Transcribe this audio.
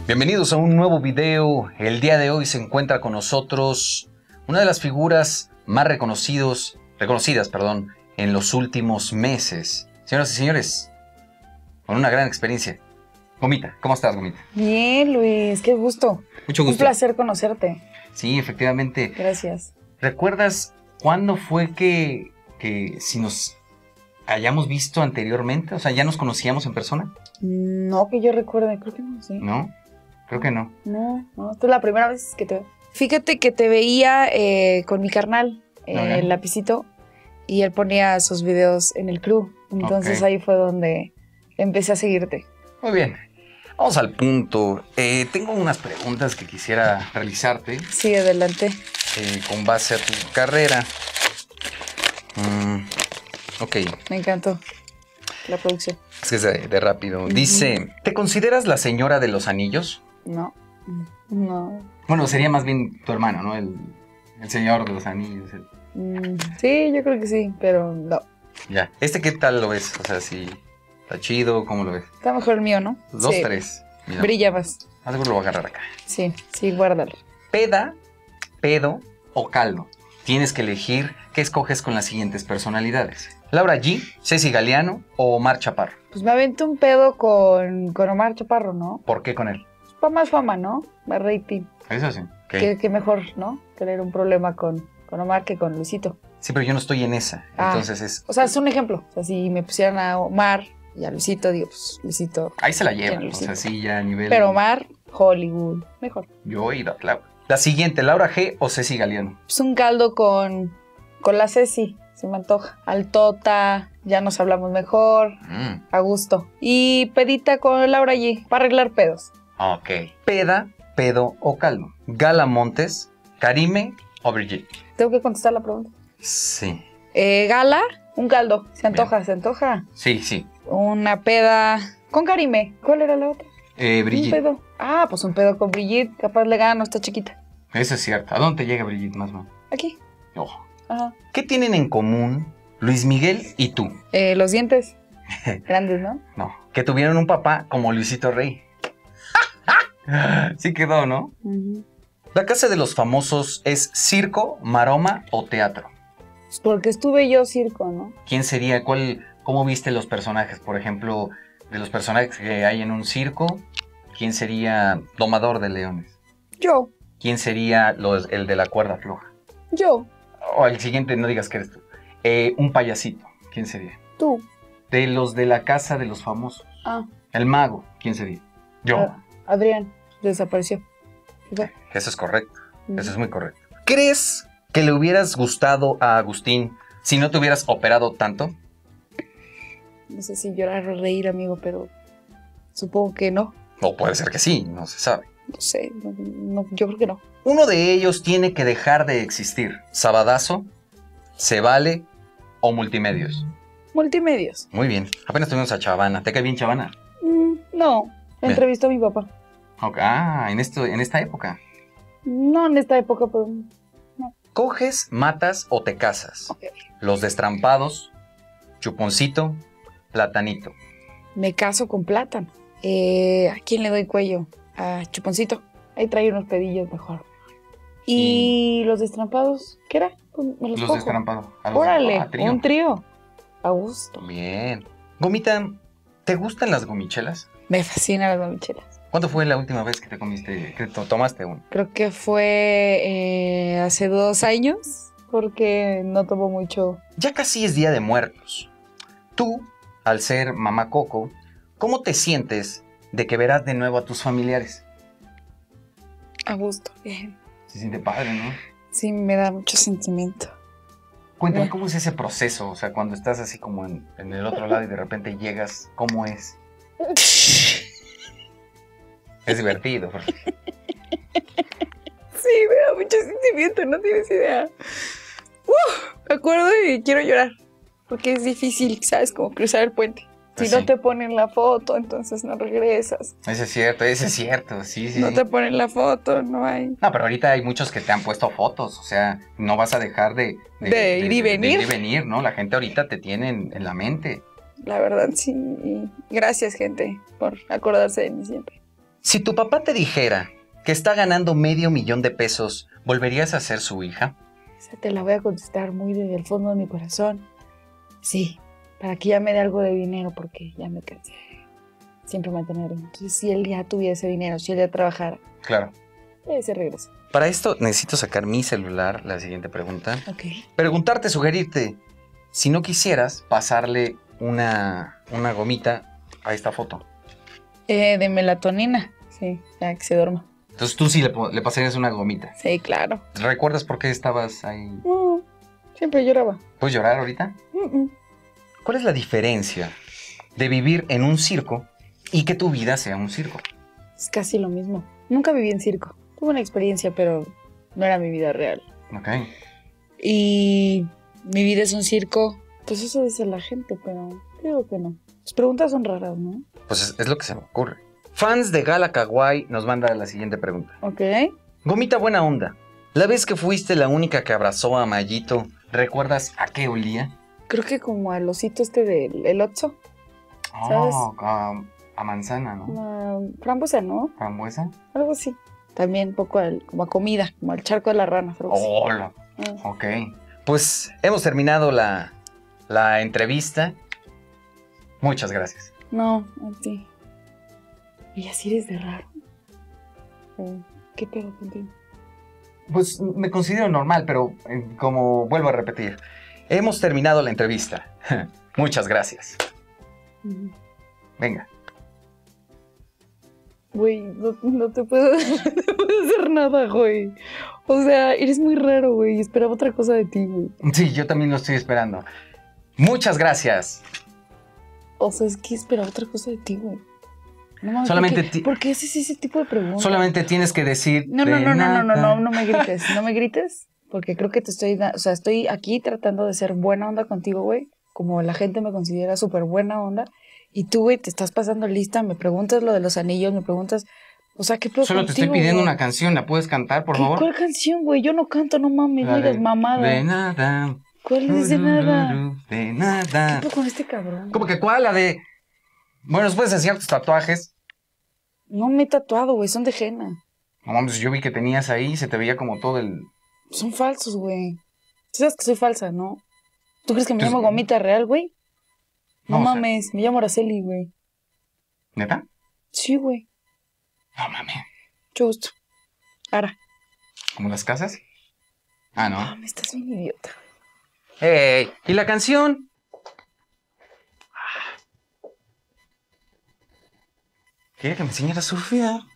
Bienvenidos a un nuevo video. El día de hoy se encuentra con nosotros una de las figuras más reconocidas, en los últimos meses. Señoras y señores, con una gran experiencia. Gomita, ¿cómo estás, Gomita? Bien, Luis, qué gusto. Mucho gusto. Un placer conocerte. Sí, efectivamente. Gracias. ¿Recuerdas cuándo fue que si nos hayamos visto anteriormente? O sea, ¿ya nos conocíamos en persona? No, que yo recuerde, creo que no, sí. ¿No? Creo que no. No, esta es la primera vez que te veo. Fíjate que te veía con mi carnal, el lapicito, y él ponía sus videos en el crew. Entonces ahí fue donde empecé a seguirte. Muy bien. Vamos al punto. Tengo unas preguntas que quisiera realizarte. Sí, adelante. Con base a tu carrera. Ok. Me encantó la producción. Es que es de rápido. Dice, ¿te consideras la señora de los anillos? No, no. Bueno, sería más bien tu hermano, ¿no? El señor de los anillos. Sí, yo creo que sí, pero no. Ya. ¿Qué tal lo ves? O sea, si está chido, ¿cómo lo ves? Está mejor el mío, ¿no? 2, sí. 3. Mira, brilla más. más seguro lo voy a agarrar acá. Sí, guárdalo. Peda, pedo o caldo. Tienes que elegir qué escoges con las siguientes personalidades. Laura G, Ceci Galeano o Omar Chaparro. Pues me aventé un pedo con Omar Chaparro, ¿no? ¿Por qué con él? Para más fama, ¿no? Más rating. Eso sí. Que mejor, ¿no? Tener un problema con Omar que con Luisito. Sí, pero yo no estoy en esa. Entonces es... O sea, es un ejemplo. O sea, si me pusieran a Omar y a Luisito, digo, pues Luisito... Ahí se la llevan. O sea, sí, ya a nivel... Pero Omar, Hollywood, mejor. Yo he ido a Laura. La siguiente, Laura G o Ceci Galeano. Pues un caldo con la Ceci, se me antoja. Altota, ya nos hablamos mejor, a gusto. Y pedita con Laura G, para arreglar pedos. Ok. Peda, pedo o caldo. Gala Montes, Karime o Brigitte. ¿Tengo que contestar la pregunta? Sí. Gala, un caldo. Se antoja, Bien. se antoja. Sí. Una peda con Karime. ¿Cuál era la otra? Brigitte. Un pedo. Pues un pedo con Brigitte. Capaz le gano, está chiquita. Eso es cierto. ¿A dónde llega Brigitte más o menos? Aquí. Ojo. Ajá. ¿Qué tienen en común Luis Miguel y tú? Los dientes. Grandes, ¿no? No. Que tuvieron un papá como Luisito Rey. Sí quedó, ¿no? La casa de los famosos es circo, maroma o teatro. Porque estuve yo circo, ¿no? ¿Quién sería? ¿Cómo viste los personajes? Por ejemplo, de los personajes que hay en un circo, ¿quién sería domador de leones? Yo. ¿Quién sería el de la cuerda floja? Yo. O el siguiente, no digas que eres tú. Un payasito, ¿quién sería? Tú. De los de la casa de los famosos. El mago, ¿quién sería? Yo. Adrián, desapareció. Eso es correcto, eso es muy correcto. ¿Crees que le hubieras gustado a Agustín si no te hubieras operado tanto? No sé si llorar o reír, amigo, pero supongo que no. O puede ser que sí, no se sabe. No sé, no, yo creo que no. Uno de ellos tiene que dejar de existir. ¿Sabadazo, Se Vale o Multimedios? Multimedios. Muy bien, apenas tuvimos a Chavana. ¿Te cae bien Chavana? No, entrevistó a mi papá. Okay. En esta época. No en esta época, pero no. ¿Coges, matas o te casas? Okay. Los Destrampados, Chuponcito, Platanito. Me caso con Plátano. ¿A quién le doy cuello? A Chuponcito. Ahí trae unos pedillos mejor. ¿Y los Destrampados? ¿Qué era? Pues me los cojo. Destrampados. Órale, un trío. A gusto. Bien. Gomita, ¿te gustan las gomichelas? Me fascinan las gomichelas. ¿Cuándo fue la última vez que tomaste uno? Creo que fue hace 2 años, porque no tomo mucho. Ya casi es Día de Muertos. Tú, al ser mamá Coco, ¿cómo te sientes de que verás de nuevo a tus familiares? A gusto, bien. Se siente padre, ¿no? Sí, me da mucho sentimiento. Cuéntame, ¿cómo es ese proceso? O sea, cuando estás así como en el otro lado y de repente llegas, ¿cómo es? Es divertido. Sí, me da mucho sentimiento, no tienes idea. Me acuerdo y quiero llorar, porque es difícil, ¿sabes? Como cruzar el puente. Si no te ponen la foto, entonces no regresas. Eso es cierto, sí. No te ponen la foto, no hay. No, pero ahorita hay muchos que te han puesto fotos, o sea, no vas a dejar de ir y venir. De ir y venir, ¿no? La gente ahorita te tiene en la mente. La verdad, sí. Gracias, gente, por acordarse de mí siempre. Si tu papá te dijera que está ganando $500,000, ¿volverías a ser su hija? Esa te la voy a contestar muy desde el fondo de mi corazón. Sí, para que ya me dé algo de dinero porque ya me cansé. Siempre mantenerlo. Entonces, si él ya tuviera ese dinero, si él ya trabajara, Claro. se regresa. Para esto necesito sacar mi celular, la siguiente pregunta. Ok. Preguntarte, sugerirte, si no quisieras pasarle una gomita a esta foto. De melatonina. Sí, ya que se duerma. Entonces tú sí le pasarías una gomita. Sí, claro. ¿Recuerdas por qué estabas ahí? Siempre lloraba. ¿Puedes llorar ahorita? ¿Cuál es la diferencia de vivir en un circo y que tu vida sea un circo? Es casi lo mismo. Nunca viví en circo. Tuve una experiencia, pero no era mi vida real. Ok. Y mi vida es un circo. Pues eso dice la gente, pero creo que no. Las preguntas son raras, ¿no? Pues es lo que se me ocurre. Fans de Gala Kawaii nos manda la siguiente pregunta. Ok. Gomita buena onda. La vez que fuiste la única que abrazó a Mayito, ¿recuerdas a qué olía? Creo que como al osito del el Otso. ¿Sabes? A manzana, ¿no? Frambuesa, ¿no? ¿Frambuesa? Algo así. También un poco como a comida, como al charco de la rana. Hola. Ok. Pues hemos terminado la entrevista. Muchas gracias. No, a ti. Y así eres de raro. ¿Qué pedo contigo? Pues me considero normal, pero como vuelvo a repetir, hemos terminado la entrevista. Muchas gracias. Venga. Güey, no te puedo hacer nada, güey. O sea, eres muy raro, güey. Esperaba otra cosa de ti, güey. Sí, yo también lo estoy esperando. Muchas gracias. O sea, es que esperaba otra cosa de ti, güey. No mames, Solamente ¿por qué haces ese tipo de preguntas? Solamente tienes que decir. No me grites. No me grites. Porque creo que estoy aquí tratando de ser buena onda contigo, güey. Como la gente me considera súper buena onda. Y tú, güey, te estás pasando lista. Me preguntas lo de los anillos, me preguntas. O sea, ¿qué pedo Solo contigo, te estoy pidiendo güey? una canción. ¿La puedes cantar, por favor? ¿Cuál canción, güey? Yo no canto, no mames, no digas mamada. De nada. ¿Cuál es de nada? De nada. ¿Qué pedo con este cabrón? ¿Cómo que cuál? La de. Bueno, después de ciertos tatuajes. No me he tatuado, güey, son de henna. No mames, yo vi que tenías ahí, se te veía como todo el. Son falsos, güey. Sabes que soy falsa, ¿no? ¿Tú crees que me Entonces, llamo Gomita real, güey? No o sea, mames, me llamo Araceli, güey. ¿Neta? Sí, güey. No mames. Mucho gusto. Ara. ¿Como las casas? Ah, no. Me estás bien idiota. ¡Ey! ¿Y la canción? Quería que me enseñara a surfear.